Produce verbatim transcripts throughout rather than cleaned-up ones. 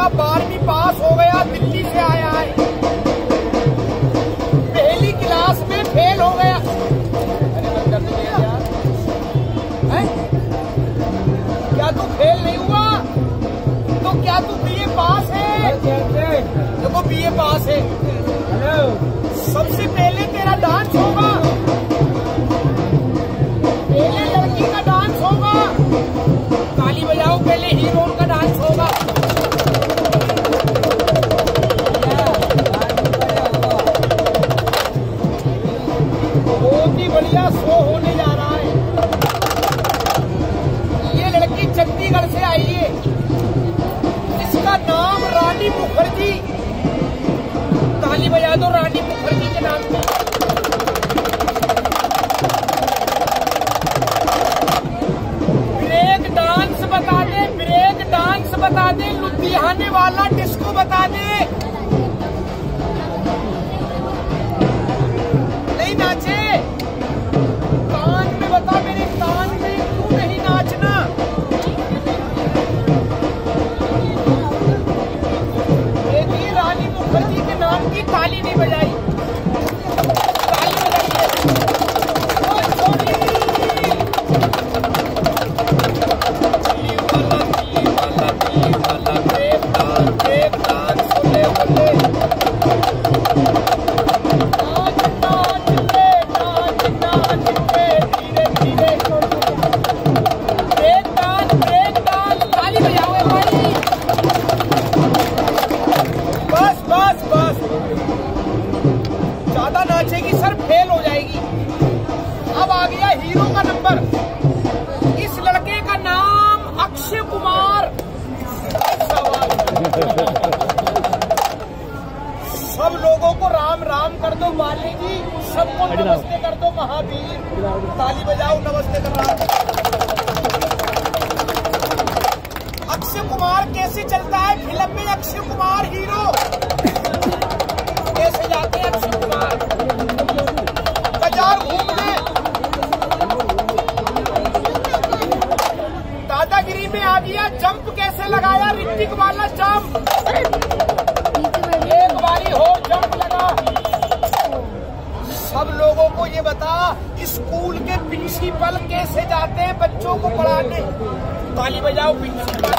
लड़का बारहवीं पास हो गया, दिल्ली से आया है, पहली क्लास में फेल हो गया। अरे बंद कर दो यार, हैं? क्या तू फेल नहीं हुआ? तो क्या तू बीए पास है? देखो बीए पास है। सबसे पहले तेरा डांस होगा, पहले लड़की का डांस होगा, ताली बजाओ, पहले हीरो का डांस होगा। बहुत ही बढ़िया शो होने जा रहा है। ये लड़की चंडीगढ़ से आई है, इसका नाम रानी मुखर्जी। ताली बजा दो रानी मुखर्जी के नाम पे। ब्रेक डांस बता दे, ब्रेक डांस बता दे, लुधियाने वाला डिस्को बता दे। नहीं नाचे? कान में बता, मेरे कान में क्यों नहीं नाचना? देखिए रानी मुखर्जी के नाम की ताली नहीं बजाई, ताली बजाइए। ज्यादा नाचेगी सर फेल हो जाएगी। अब आ गया हीरो का नंबर। इस लड़के का नाम अक्षय कुमार। सब लोगों को राम राम कर दो माली जी, सबको नमस्ते कर दो महावीर। ताली बजाओ, नमस्ते कर रहा। अक्षय कुमार कैसे चलता है फिल्म में? अक्षय कुमार हीरो कैसे जाते हैं? अक्षय कुमार बाजार घूमने, दादागिरी में आ गया। जंप कैसे लगाया? ऋतिक वाला जंप, एक बारी हो जंप लगा। सब लोगों को ये बता, स्कूल के प्रिंसिपल कैसे जाते हैं बच्चों को पढ़ाने? ताली बजाओ प्रिंसिपल।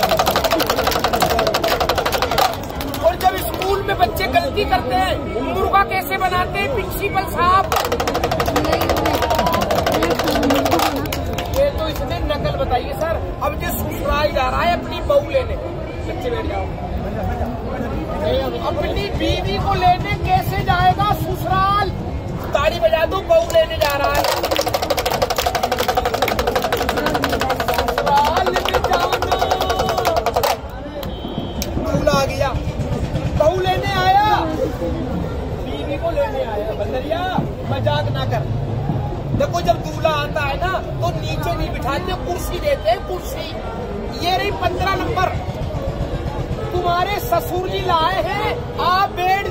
और जब स्कूल में बच्चे गलती करते हैं, मुर्गा कैसे बनाते हैं प्रिंसिपल साहब? ये तो इसने नकल बताइए सर। अब ये ससुराल जा रहा है अपनी बहू लेने। बच्चे बैठ जाओ। अपनी बीवी को लेने कैसे जाएगा ससुराल? ताली बजा दो, बहू लेने जा रहा है। ससुराल में जाना, दूल्हा आ गया, बहू लेने आया, बीवी को लेने आया। बंदरिया मजाक ना कर। देखो जब दूल्हा आता है ना तो नीचे नहीं बिठाते, कुर्सी देते हैं, कुर्सी। ये रही पंद्रह नंबर, तुम्हारे ससुर जी लाए हैं, आप बेड।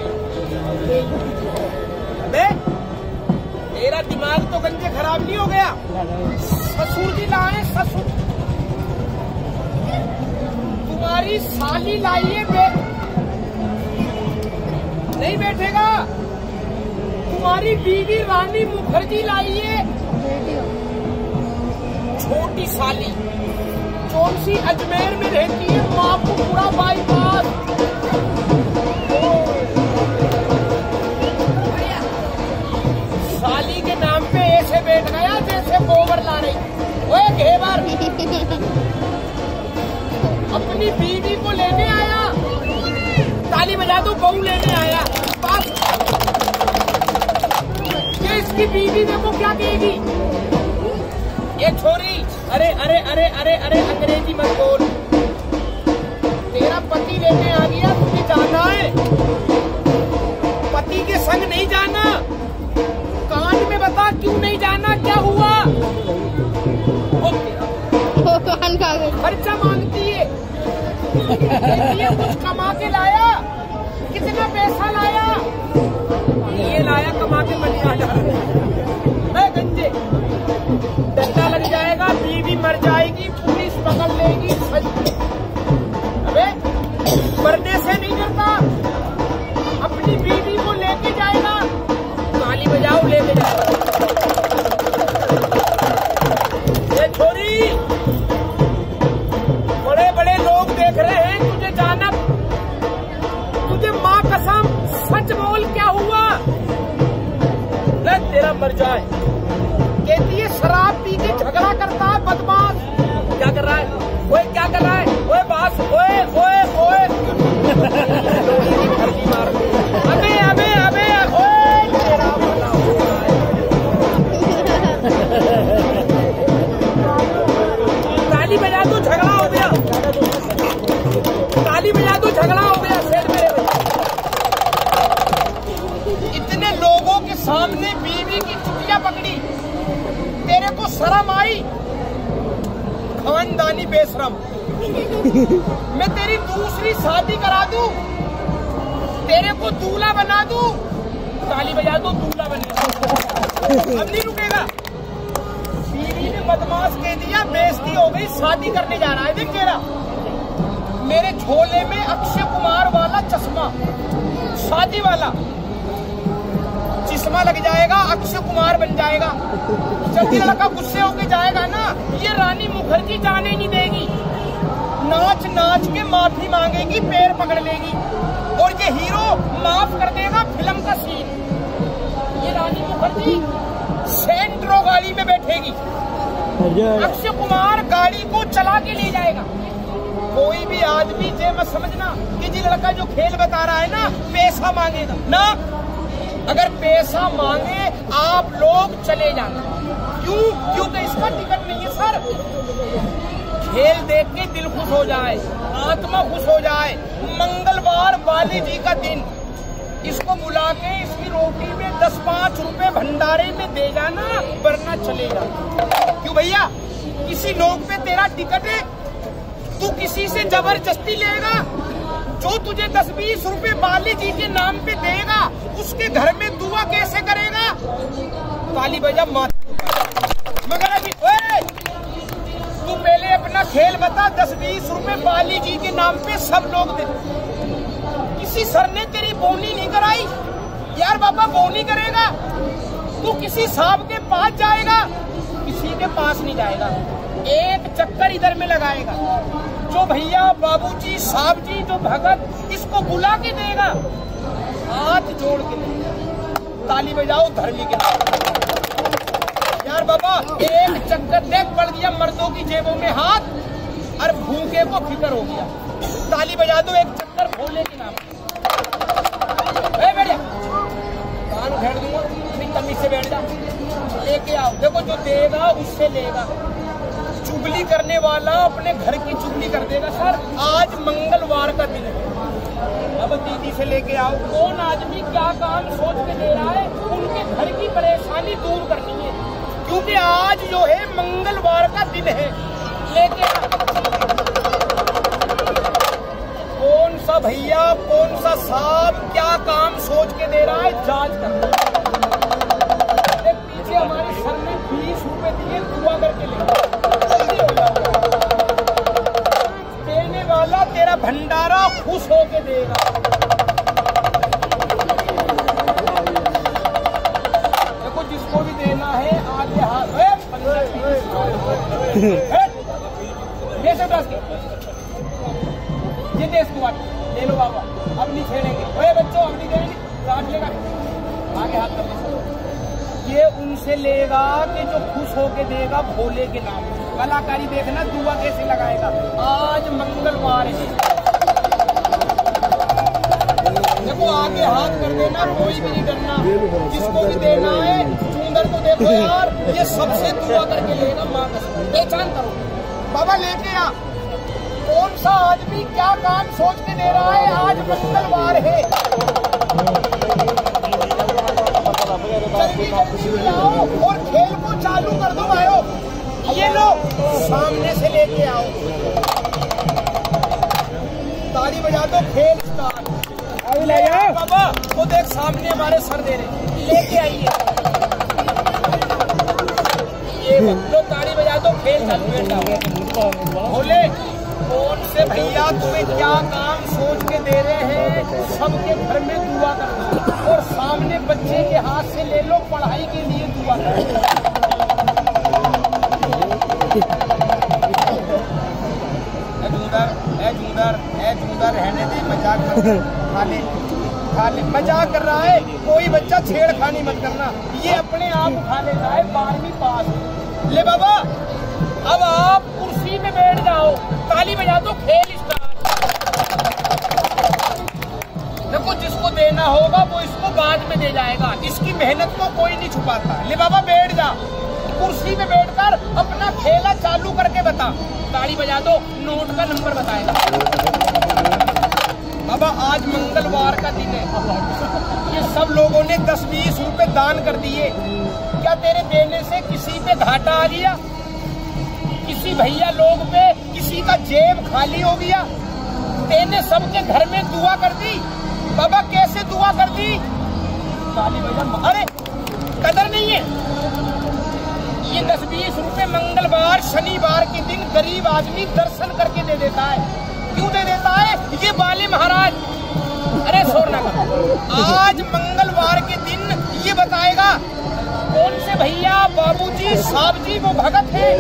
अबे तेरा दिमाग तो गंजे खराब नहीं हो गया? ससुर जी लाए, ससुर। तुम्हारी साली लाइए, बेड नहीं बैठेगा। तुम्हारी बीवी रानी मुखर्जी लाइए, छोटी साली, कौन सी अजमेर में रहती है, मापुरा बाईपास। साली के नाम पे ऐसे बैठ गया जैसे गोबर ला रही। ओए घेवर, अपनी बीवी को लेने आया, ताली बजा दो, बहू लेने आया। पास ये इसकी बीवी देखो क्या कहेगी। ये छोरी, अरे अरे अरे अरे अरे अंग्रेजी मत बोल। तेरा पति लेने आ गया, तुझे जाना है, पति के संग नहीं जाना। कान में बता क्यों नहीं जाना, क्या हुआ? खर्चा मांगती है, ये कुछ कमा के लाया, कितना पैसा लाया? ये लाया कमा के बनिया डाल गंजे, डंडा लग जाएगा, बीवी मर जाएगी, पुलिस पकड़ लेगी। अबे ताली बजा दो, झगड़ा हो गया शेर मेरे भैया। इतने लोगों के सामने बीवी की चुटिया पकड़ी, तेरे को शर्म आई? खानदानी बेशरम। मैं तेरी दूसरी शादी करा दूं, तेरे को दूल्हा बना दूं, ताली बजा दो, दूल्हा बने। अब नहीं रुकेगा। बीवी ने बदमाश कह दिया, बेइज्जती हो गई, शादी करने जा रहा है। देख तेरा मेरे झोले में अक्षय कुमार वाला चश्मा, शादी वाला चश्मा लग जाएगा, अक्षय कुमार बन जाएगा। जब ये लड़का गुस्से होके जाएगा ना, ये रानी मुखर्जी जाने नहीं देगी, नाच नाच के माफी मांगेगी, पैर पकड़ लेगी, और ये हीरो माफ कर देगा फिल्म का सीन। ये रानी मुखर्जी सेंट्रो गाड़ी में बैठेगी, अक्षय कुमार गाड़ी को चला के ले जाएगा। कोई भी आदमी जे मत समझना कि जी लड़का जो खेल बता रहा है ना पैसा मांगेगा ना। अगर पैसा मांगे आप लोग चले जाना। क्यों? क्योंकि इसका टिकट नहीं है सर। खेल देख के दिल खुश हो जाए, आत्मा खुश हो जाए। मंगलवार बाली जी का दिन, इसको बुला के इसकी रोटी में दस पांच रुपए भंडारे में दे जाना, वरना चले जाना। क्यों भैया? किसी नोक पे तेरा टिकट है, तू किसी से जबरदस्ती लेगा। जो तुझे दस बीस रुपए बाली जी के नाम पे देगा, उसके घर में दुआ कैसे करेगा? ताली बजा माता मगर अभी तू पहले अपना खेल बता। दस बीस रुपए बाली जी के नाम पे सब लोग दे। किसी सर ने तेरी बोनी नहीं कराई यार, बाबा बोनी करेगा। तू किसी साहब के पास जाएगा, किसी के पास नहीं जाएगा, एक चक्कर इधर में लगाएगा। जो भैया बाबूजी साहब जी जो भगत इसको बुला के देगा, हाथ जोड़ के देगा। ताली बजाओ धर्मी के यार बाबा। एक चक्कर देख पड़ गया मर्दों की जेबों में हाथ, और भूखे को फिक्र हो गया। ताली बजा दो एक चक्कर भोले के नाम। बढ़िया कान उठेड़ दूंगा, तमीज से बैठ जा, लेके आओ। देखो जो देगा उससे लेगा। चुगली करने वाला अपने घर की चुगली कर देगा। सर आज मंगलवार का दिन है, अब दीदी से लेके आओ। कौन आदमी क्या काम सोच के दे रहा है, उनके घर की परेशानी दूर करनी है, क्योंकि आज जो है मंगलवार का दिन है। लेके कौन सा भैया कौन सा साहब क्या काम सोच के दे रहा है, जांच कर। पीछे हमारे सर में बीस रुपए दिए, दुआ करके ले देने वाला तेरा भंडारा खुश होके देगा। देखो जिसको भी देना है आगे हाथ ये देश को ले लो बाबा, अब नहीं छेड़ेंगे। अरे बच्चों अब नहीं देंगे, काट लेगा, आगे हाथ कर दे। ये उनसे लेगा कि जो खुश होके देगा भोले के नाम। कलाकारी देखना दुआ कैसे लगाएगा। आज मंगलवार है, देखो आगे हाथ कर देना, कोई भी नहीं करना। जिसको भी देना है सुंदर को देखो यार, ये सबसे दुआ करके लेगा। माँ कसम पहचान करो बाबा, लेके आ। कौन सा आदमी क्या काम सोच के दे रहा है, आज मंगलवार है। जल्दी जल्दी आओ और खेल को चालू कर दो भाइयों। ये लो सामने से लेके आओ, ताली बजा दो, खेल स्टार्ट। बाबा वो देख सामने हमारे सर दे रहे, लेके आइए। ये लो ताली बजा दो, खेल चालू। बोले कौन से भैया तुम्हें क्या काम सोच के दे रहे हैं, सबके घर में दुआ करना, और सामने बच्चे के हाथ से ले लो, पढ़ाई के लिए दुआ करना। जूदर है जूदर रहने दे, मजाक खा ले खा ले, मजाक कर रहा है। कोई बच्चा छेड़खानी मत करना, ये अपने आप खा लेता है, बारहवीं पास। ले बाबा अब आप कुर्सी में बैठ जाओ, ताली बजा दो, खेल स्टार्ट। देखो जिसको देना होगा वो इसको बाद में दे जाएगा, इसकी मेहनत को कोई नहीं छुपाता। ले बाबा बैठ जा, कुर्सी में बैठकर अपना खेला चालू करके बता। ताली बजा दो, नोट का नंबर बताएगा। बाबा आज मंगलवार का दिन है, ये सब लोगों ने दस बीस रुपए दान कर दिए, क्या तेरे देने से किसी पे घाटा आ गया? किसी भैया लोग पे किसी का जेब खाली हो गया? तेने सबके घर में दुआ कर दी। बाबा कैसे दुआ कर दी? अरे कदर नहीं है। ये दस बीस रुपए मंगलवार शनिवार के दिन गरीब आदमी दर्शन करके दे देता है। क्यों दे देता है? ये बाले महाराज, अरे छोड़ना आज मंगलवार के दिन ये बताएगा कौन से भैया बाबूजी साहब जी वो भगत है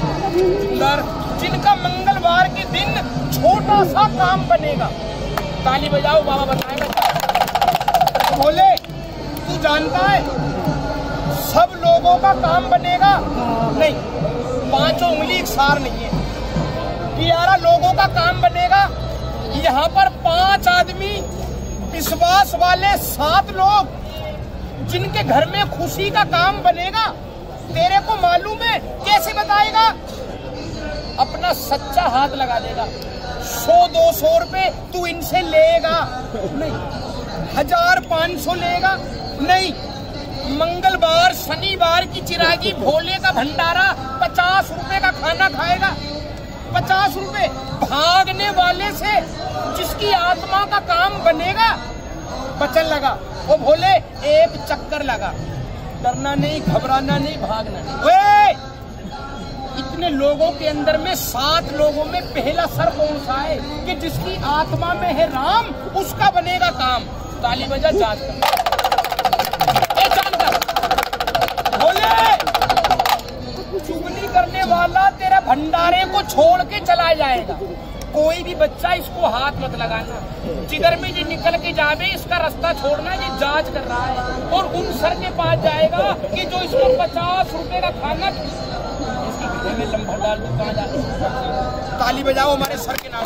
जिनका मंगलवार के दिन छोटा सा काम बनेगा। ताली बजाओ, बाबा बताएगा। बोले तू जानता है सब लोगों का काम बनेगा? नहीं, पांचों उंगली सार नहीं है, ग्यारह लोगों का काम बनेगा। यहाँ पर पांच आदमी विश्वास वाले सात लोग जिनके घर में खुशी का काम बनेगा। तेरे को मालूम है कैसे बताएगा? अपना सच्चा हाथ लगा देगा। सौ दो सौ रुपए तू इनसे लेगा नहीं, हजार पांच सौ लेगा नहीं। मंगलवार शनिवार की चिरागी भोले का भंडारा पचास रुपए का खाना खाएगा। पचास रुपए भागने वाले से जिसकी आत्मा का काम बनेगा। बचन लगा वो भोले एक चक्कर लगा, डरना नहीं, घबराना नहीं, भागना नहीं। ओए! इतने लोगों के अंदर में सात लोगों में पहला सर कौन सा है कि जिसकी आत्मा में है राम, उसका बनेगा काम। ताली बजा, जांच कर, ए जान कर। बोले चुगली करने वाला तेरा भंडारे को छोड़ के चला जाएगा। कोई भी बच्चा इसको हाथ मत लगाना, जिधर में ये निकल के जावे इसका रास्ता छोड़ना। ये जांच कर रहा है और उन सर के पास जाएगा कि जो इसको पचास रुपए का खाना में लंबा डाल दो। कहाँ जा? ताली बजाओ हमारे सर के नाम।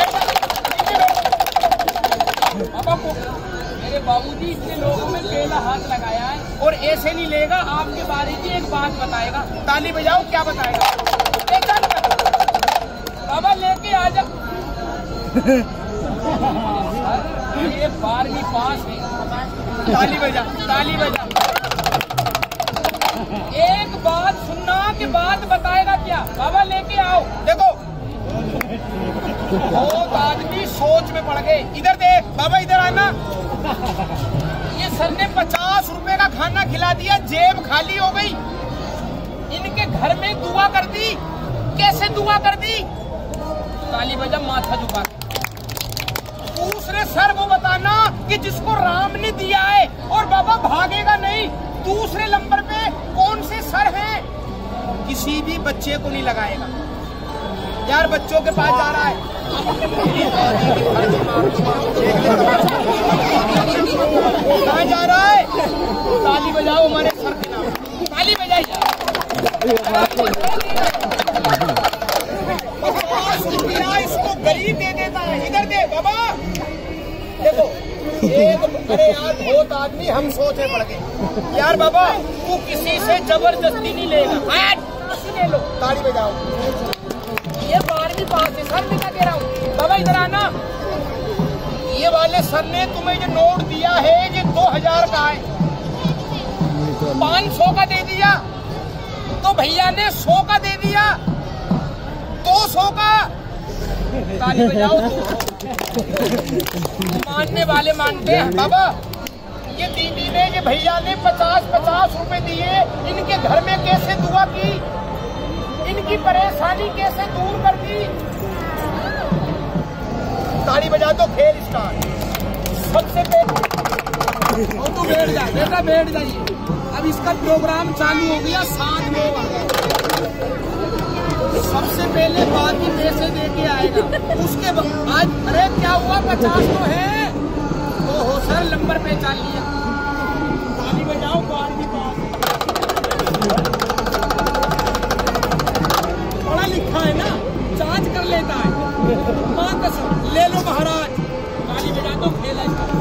बाबा को मेरे बाबूजी इतने लोगों में पहला हाथ लगाया है और ऐसे नहीं लेगा। आपके बारे में एक बात बताएगा। ताली बजाओ, क्या बताएगा? बाबा लेके आ जा। ये बारहवीं पास है। ताली बजा, ताली बजा। एक बात सुनना के बाद बताएगा क्या? बाबा लेके आओ। देखो बहुत आदमी सोच में पड़ गए। इधर देख बाबा, इधर आना। ये सर ने पचास रुपए का खाना खिला दिया, जेब खाली हो गई। इनके घर में दुआ कर दी। कैसे दुआ कर दी? ताली बजा, माथा झुका। दूसरे सर वो बताना कि जिसको राम ने दिया है और बाबा भागेगा नहीं। दूसरे नंबर पे कौन से सर हैं? किसी भी बच्चे को नहीं लगाएगा। यार बच्चों के पास जा रहा है, कहाँ जा रहा है? ताली बजाओ हमारे सर के नाम। ताली बजाइए। इसको गरीब दे देता है। इधर दे बाबा। देखो एक, अरे यार बहुत आदमी हम सोचे पड़ गए। यार बाबा तू किसी से जबरदस्ती नहीं लेगा, ले लो। ताली बजाओ। ये बारहवीं पास है सर, दिखा दे रहा हूँ। बाबा इधर आना। ये वाले सर ने तुम्हें जो नोट दिया है ये दो हजार का है, पाँच सौ का दे दिया। तो भैया ने सौ का दे दिया, दो सौ का। ताली बजाओ। मानने वाले मानते हैं। बाबा ये दीदी ने, ये भैया ने पचास पचास रुपए दिए। इनके घर में कैसे दुआ की, इनकी परेशानी कैसे दूर कर दी। ताली बजा दो, खेल स्टार्ट। सबसे पहले तू बैठ जा बेटा, बैठ जाइए। अब इसका प्रोग्राम चालू हो गया। सात लोग आ गए। सबसे पहले बाकी पैसे दे के आएगा, उसके बाद आज अरे क्या हुआ, पचास तो है। तो हो सर नंबर पहचान लिया। ताली बजाओ। बारहवीं पास पढ़ा लिखा है ना, जांच कर लेता है। माँ कसम, ले लो महाराज। ताली बजा दो, खेला।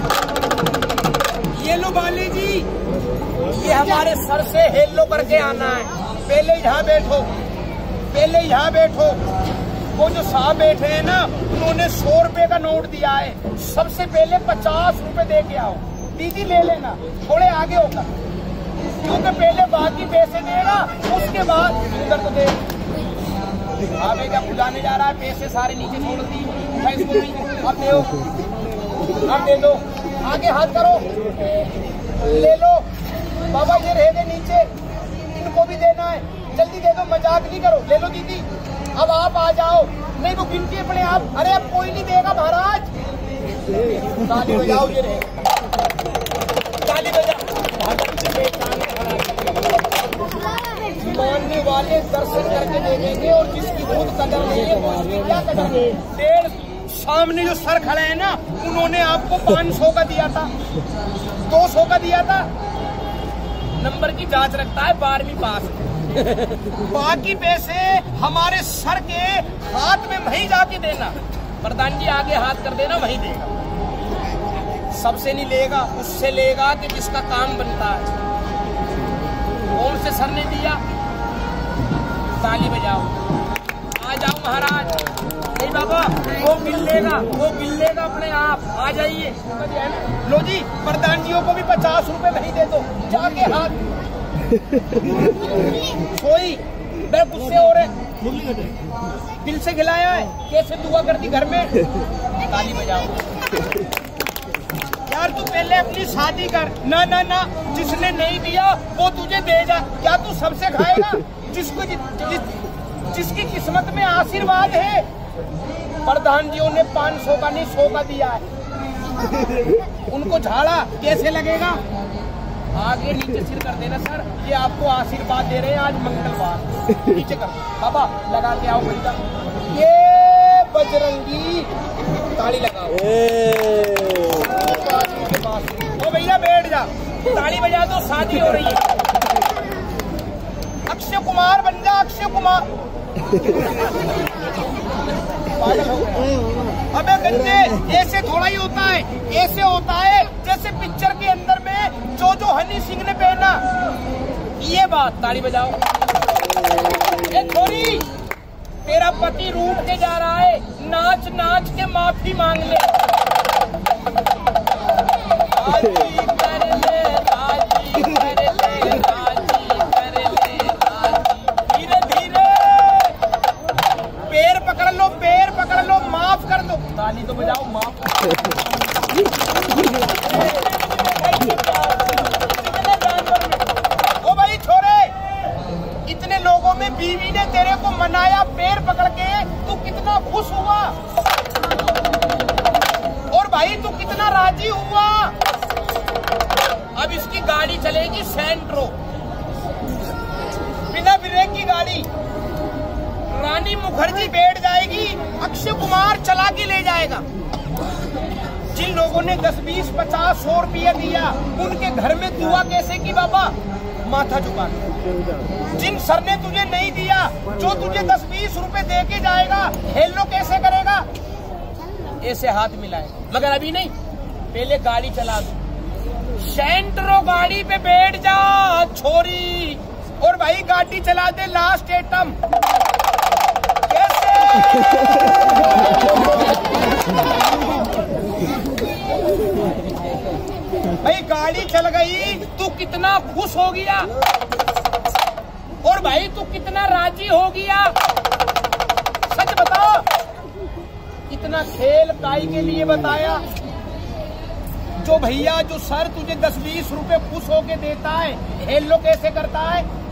ये लो बाली जी, ये हमारे सर से हेलो करके आना है। पहले यहाँ बैठो, पहले यहाँ बैठो। वो जो साहब बैठे हैं ना, उन्होंने सौ रुपए का नोट दिया है। सबसे पहले पचास रुपए दे के आओ। दीदी ले लेना, थोड़े आगे होगा, क्योंकि पहले बाकी पैसे देगा, उसके बाद उधर तो दे। हाँ भैया बुलाने जा रहा है, पैसे सारे नीचे छोड़ दिए। इसको भी अब दे, अब दे दो, आगे हाथ करो, ले लो बाबा, ये रह गए नीचे, इनको भी देना है, जल्दी दे दो, मजाक नहीं करो, ले लो दीदी। अब आप आ जाओ, नहीं वो गिनती अपने आप। अरे अब कोई नहीं देगा महाराज, ताली बजाओ, ये रहे, ताली बजाओ। मानने वाले दर्शन करके देखेंगे, और जिसकी खुद कदर नहीं है वो उसकी क्या कदर है। डेढ़ सामने जो सर खड़े हैं ना, उन्होंने आपको पाँच सौ का दिया था, दो सौ का दिया था। नंबर की जांच रखता है, बारहवीं पास। बाकी पैसे हमारे सर के हाथ में वहीं जाके देना। प्रधान जी आगे हाथ कर देना, वहीं देगा। सबसे नहीं लेगा, उससे लेगा कि जिसका काम बनता है। कौन से सर ने दिया? ताली बजाओ, आ जाओ महाराज। नहीं बाबा, वो गिन लेगा, वो गिन लेगा अपने आप। आ जाइए, लो जी, प्रधान जियों को भी पचास रुपए नहीं दे दो, जाके हाथ सोई। मेरे गुस्से हो रहे, दिल से खिलाया है, कैसे दुआ करती घर में। ताली बजाओ यार, तू पहले अपनी शादी कर। ना ना ना, जिसने नहीं दिया वो तुझे देगा। क्या तू सबसे खाएगा? जिसको जि, जि, जिसकी किस्मत में आशीर्वाद है। प्रधान जियों ने पाँच सौ का नहीं सौ का दिया है। उनको झाड़ा कैसे लगेगा? आगे नीचे सिर कर देना, सर ये आपको आशीर्वाद दे रहे हैं, आज मंगलवार। नीचे कर बाबा, लगा के आओ भैया। ये बजरंगी, ताली लगाओ। ओ भैया बैठ जा, ताली बजा दो, शादी हो रही है। अक्षय कुमार बन जा, अक्षय कुमार। पागल हो गया। अबे गंजे, ऐसे थोड़ा ही होता है, ऐसे होता है जैसे पिक्चर के अंदर में जो जो हनी सिंह ने पहना। ये बात, ताली बजाओ। ए छोरी, तेरा पति रूठ के जा रहा है, नाच नाच के माफी मांग ले। राजी कर ले, राजी कर ले, राजी कर ले, राजी। धीरे धीरे पैर पकड़ लो, पैर पकड़ लो, माफ कर दो। ताली तो बजाओ, माफ। ओ भाई छोरे, इतने लोगों में बीवी ने तेरे को मनाया पैर पकड़ के, तू कितना खुश हुआ। और भाई तू कितना राजी हुआ। अब इसकी गाड़ी चलेगी सेंट्रो, बिना ब्रेक की गाड़ी। रानी मुखर्जी बैठ जाएगी, अक्षय कुमार चला के ले जाएगा। जिन लोगों ने दस बीस पचास सौ रुपया दिया, उनके घर में दुआ कैसे की बाबा? माथा झुका। जिन सर ने तुझे नहीं दिया, जो तुझे दस बीस रुपए दे के जाएगा, हेलो कैसे करेगा? ऐसे हाथ मिलाएगा। मगर अभी नहीं, पहले गाड़ी चला दो। सेंट्रो गाड़ी पे बैठ जा छोरी, और भाई गाड़ी चला दे लास्ट एटम। कैसे? भाई गाड़ी चल गई, तू कितना खुश हो गया। और भाई तू कितना राजी हो गया। सच बता, इतना खेल काई के लिए बताया? जो भैया, जो सर तुझे दस बीस रुपए खुश होके देता है, हेलो कैसे करता है?